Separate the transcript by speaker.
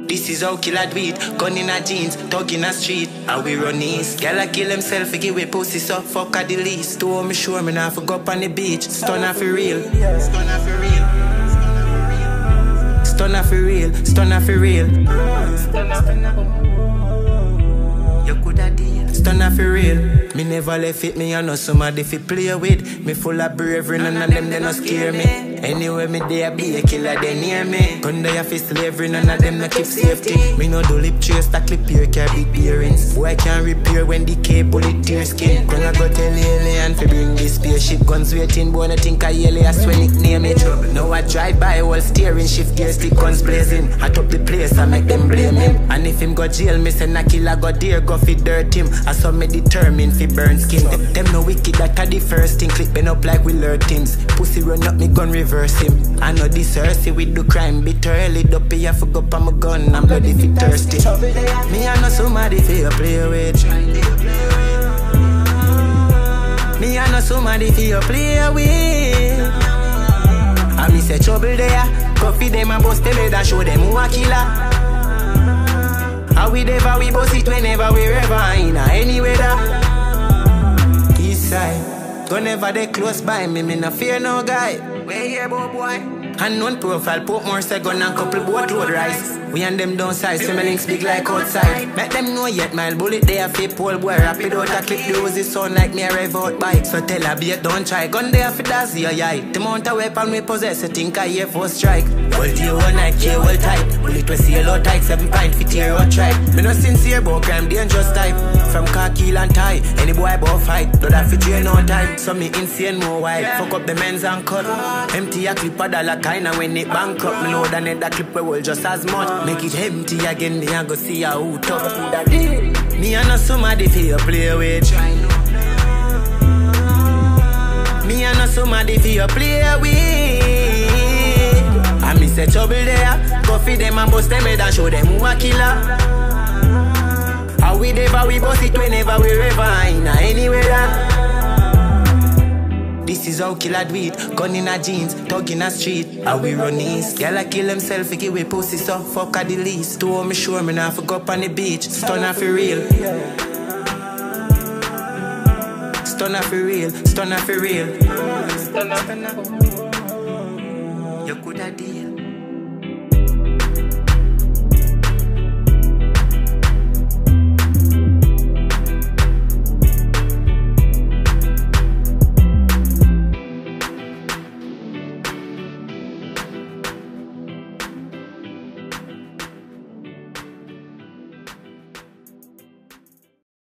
Speaker 1: This is how killer do it. Gun in a jeans, thug in a street. How we run east. Girl a kill himself, he give away pussy so fuck at the least. To hold me sure me nah for go up on the beach. Stunna for real. Stunna for real. Stunna for real. Stunna for real. You coulda deal. Stunna for real. Me never left it, me I know somebody fi play with. Me full of bravery, none of them they no scare me. Anyway me there be a killer they near me. Gun there fi slavery, none of them no keep safety. Me no do lip trace, that clip here carry big bearings. Boy can't repair when decay bullet tear skin. Gonna go tell alien fi bring this spaceship. Guns waiting, boy no think I alias when nickname it. Now I drive by while steering, shift gear stick guns blazing. Hot up the place I make them blame him. And if him go jail, me send a killer go there go fi dirt him. I saw me determined fi burn skin. Them no wicked, that the first thing. Clipping up like we learn things. Pussy run up, me gun reverse him. I know this earthy with the crime bitter early. Dopey I forgot on my gun, I'm bloody fi thirsty. Me I know somebody fi play with. Me I know somebody fi play with. I me say trouble there. Coffee them and bust them head and show them who a killer. How we never we boss it whenever we ever in any weather. East side, whenever they close by me, me no fear no guy. Where here, boy? Unknown profile, put more second and couple boat road rice. We and them downsize, so my links big like outside. Make them know yet, my bullet they a fit pole boy. Rapid out a clip, the roses sound like me a rev out bike. So tell a beat, don't try. Gun there for that's your eye. The amount of weapon we possess, you think I hear for strike. Hold you one night, K well tight. Bullet we see a lot tight, 7 pint fit tear out tribe. Me no sincere about crime, dangerous type. From car kill and tie, any boy about fight. Do that fit drain no time, so me insane more wide. Fuck up the men's and cut. Empty a clip a dollar kinda when it bankrupt. Me load and that clip we will just as much. Make it empty again, me a go see a who tough. Me a know somebody fi play with. Me a know somebody fi play with. And me say trouble there. Go feed them and bust them head and show them who a killer. How we never we bust it whenever we ever in anywhere. This is how killer do it. Gun in a jeans, thug in a street. How we run east. Girl a kill himself, he give away pussy so fuck at the least. To hold me sure me nah for go up on the beach. Stunna for real. Stunna for real. Stunna for real. You coulda deal.